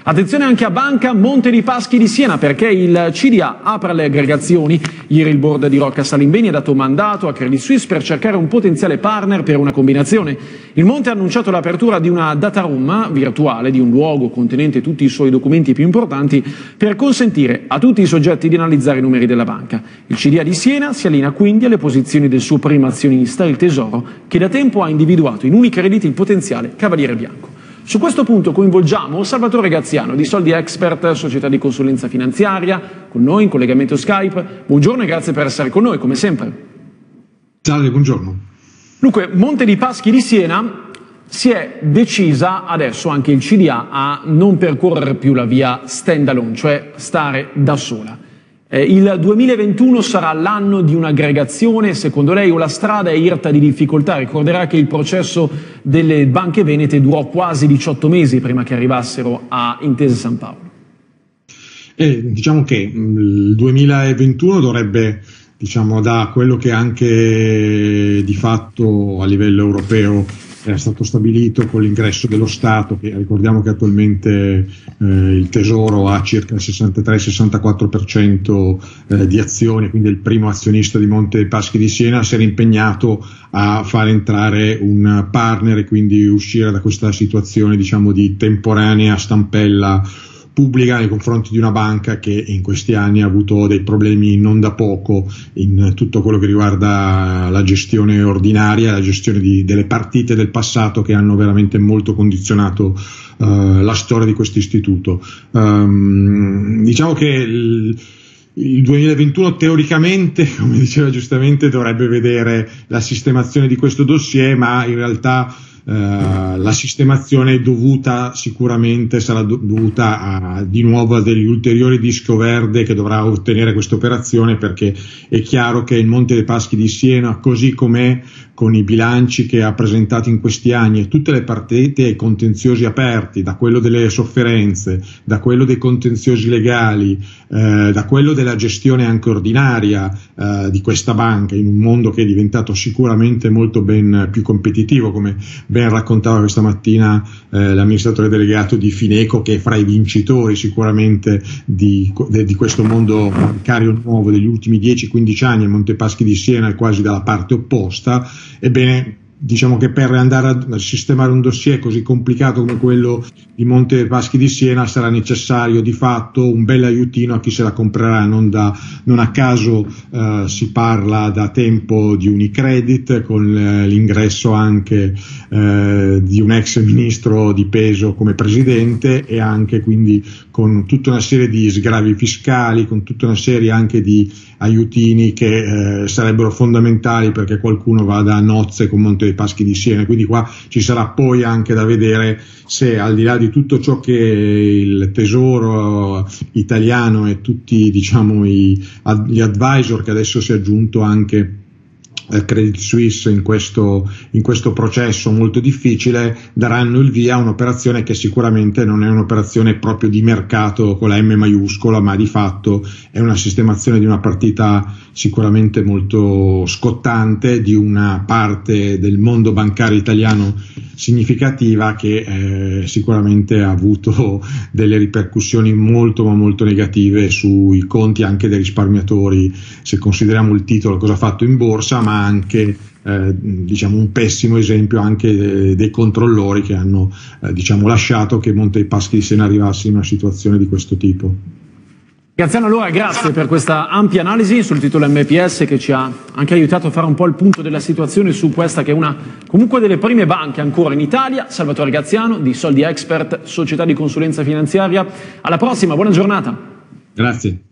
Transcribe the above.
Attenzione anche a Banca Monte dei Paschi di Siena, perché il CDA apre le aggregazioni. Ieri il board di Rocca Salimbeni ha dato mandato a Credit Suisse per cercare un potenziale partner per una combinazione. Il Monte ha annunciato l'apertura di una data room virtuale, di un luogo contenente tutti i suoi documenti più importanti, per consentire a tutti i soggetti di analizzare i numeri della banca. Il CDA di Siena si allinea quindi alle posizioni del suo primo azionista, il Tesoro, che da tempo ha individuato in Unicredit il potenziale cavaliere bianco. Su questo punto coinvolgiamo Salvatore Graziano di Soldi Expert, società di consulenza finanziaria, con noi in collegamento Skype. Buongiorno e grazie per essere con noi, come sempre. Salve, buongiorno. Dunque, Monte dei Paschi di Siena si è decisa adesso anche il CDA a non percorrere più la via stand alone, cioè stare da sola. Il 2021 sarà l'anno di un'aggregazione, secondo lei, o la strada è irta di difficoltà? Ricorderà che il processo delle banche venete durò quasi 18 mesi prima che arrivassero a Intesa San Paolo. Diciamo che il 2021 dovrebbe, da quello che anche di fatto a livello europeo era stato stabilito con l'ingresso dello Stato, che ricordiamo che attualmente il Tesoro ha circa il 63-64% di azioni, quindi il primo azionista di Monte dei Paschi di Siena, si era impegnato a far entrare un partner e quindi uscire da questa situazione di temporanea stampella pubblica nei confronti di una banca che in questi anni ha avuto dei problemi non da poco in tutto quello che riguarda la gestione ordinaria, la gestione delle partite del passato che hanno veramente molto condizionato la storia di questo istituto. Diciamo che il 2021 teoricamente, come diceva giustamente, dovrebbe vedere la sistemazione di questo dossier, ma in realtà la sistemazione sicuramente sarà dovuta di nuovo a degli ulteriori disco verde che dovrà ottenere questa operazione, perché è chiaro che il Monte dei Paschi di Siena, così com'è, con i bilanci che ha presentato in questi anni e tutte le partite e i contenziosi aperti, da quello delle sofferenze, da quello dei contenziosi legali, da quello della gestione anche ordinaria di questa banca, in un mondo che è diventato sicuramente molto ben più competitivo, come ben raccontava questa mattina l'amministratore delegato di Fineco, che è fra i vincitori sicuramente di questo mondo bancario nuovo degli ultimi 10-15 anni. Il Monte Paschi di Siena è quasi dalla parte opposta. Ebbene, diciamo che per andare a sistemare un dossier così complicato come quello di Monte dei Paschi di Siena sarà necessario di fatto un bel aiutino a chi se la comprerà. Non a caso si parla da tempo di Unicredit, con l'ingresso anche di un ex ministro di peso come presidente, e anche quindi con tutta una serie di sgravi fiscali, con tutta una serie anche di aiutini che sarebbero fondamentali perché qualcuno vada a nozze con Monte dei Paschi di Siena. Quindi qua ci sarà poi anche da vedere se, al di là di tutto ciò che il Tesoro italiano e tutti gli advisor che adesso si è aggiunto anche Credit Suisse in questo processo molto difficile, daranno il via a un'operazione che sicuramente non è un'operazione proprio di mercato con la M maiuscola, ma di fatto è una sistemazione di una partita sicuramente molto scottante di una parte del mondo bancario italiano significativa, che sicuramente ha avuto delle ripercussioni molto ma molto negative sui conti anche dei risparmiatori, se consideriamo il titolo cosa ha fatto in borsa, ma anche un pessimo esempio anche dei controllori che hanno lasciato che Monte dei Paschi di Siena arrivasse in una situazione di questo tipo. Graziano, allora grazie per questa ampia analisi sul titolo MPS, che ci ha anche aiutato a fare un po' il punto della situazione su questa che è una comunque delle prime banche ancora in Italia. Salvatore Graziano di Soldi Expert, società di consulenza finanziaria. Alla prossima, buona giornata. Grazie.